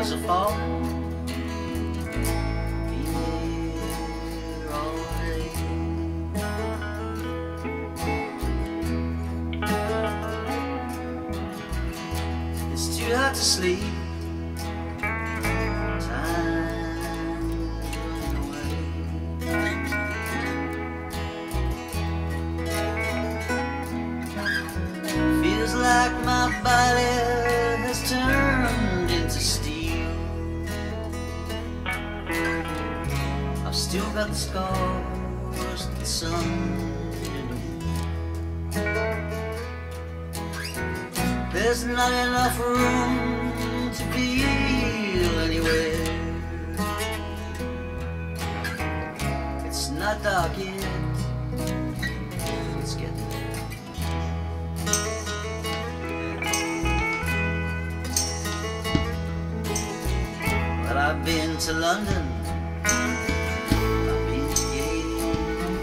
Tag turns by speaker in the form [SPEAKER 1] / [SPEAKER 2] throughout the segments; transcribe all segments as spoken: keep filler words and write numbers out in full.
[SPEAKER 1] shadows are falling. Be here all day. It's too hot to sleep. Like my body has turned into steel. I've still got the scars that the sun didn't. There's not enough room to feel anywhere. It's not dark yet. It's getting there. But I've been to London, I've been to Yale,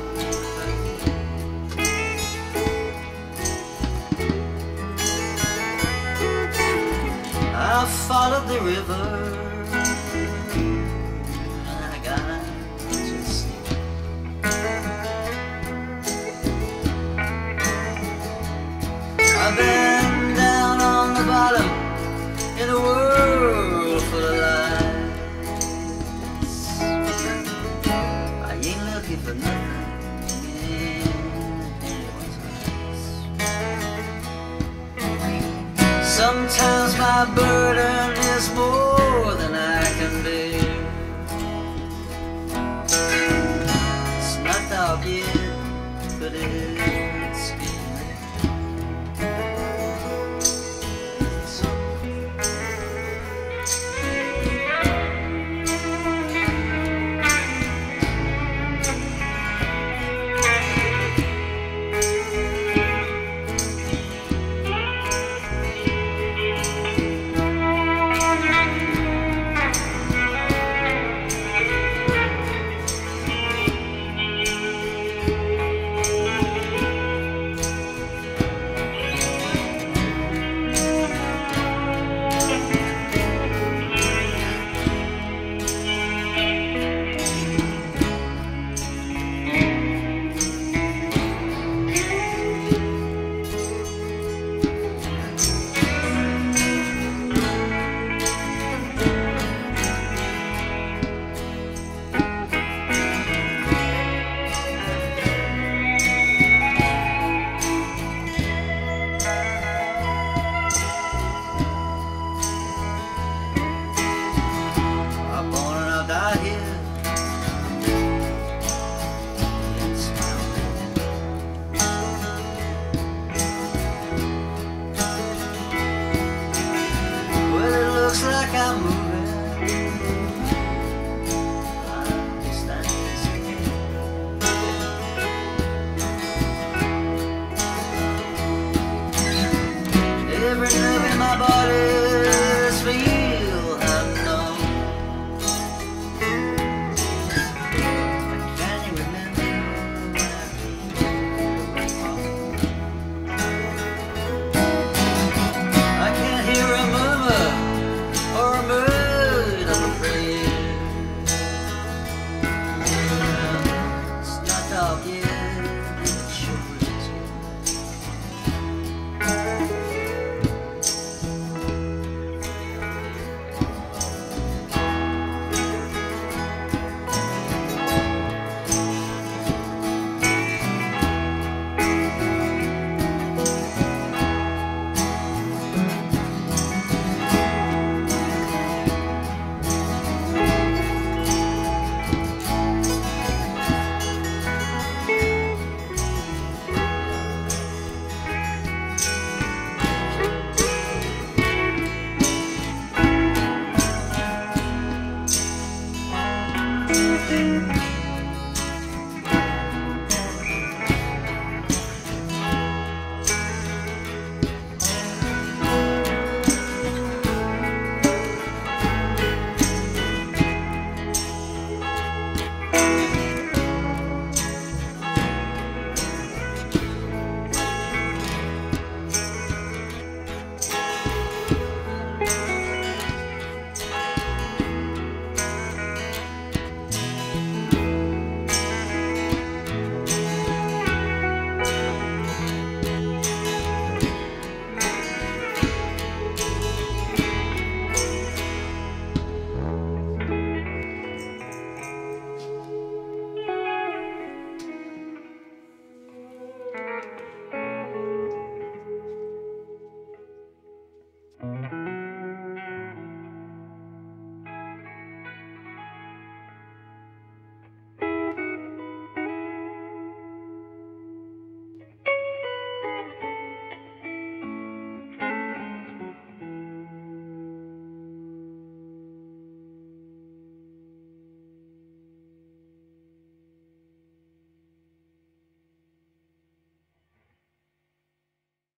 [SPEAKER 1] I followed the river and I got to sea. I've been down on the bottom in a world full of lies. For nothing in anyone's eyes. Sometimes my burden